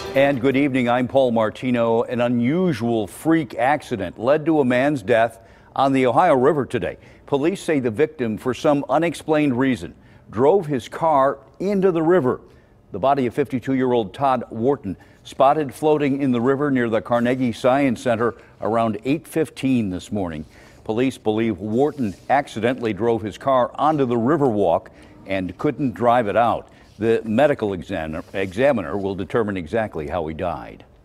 And good evening, I'm Paul Martino. An unusual freak accident led to a man's death on the Ohio River today. Police say the victim, for some unexplained reason, drove his car into the river. The body of 52-year-old Todd Wharton spotted floating in the river near the Carnegie Science Center around 8:15 this morning. Police believe Wharton accidentally drove his car onto the Riverwalk and couldn't drive it out. The medical examiner will determine exactly how he died.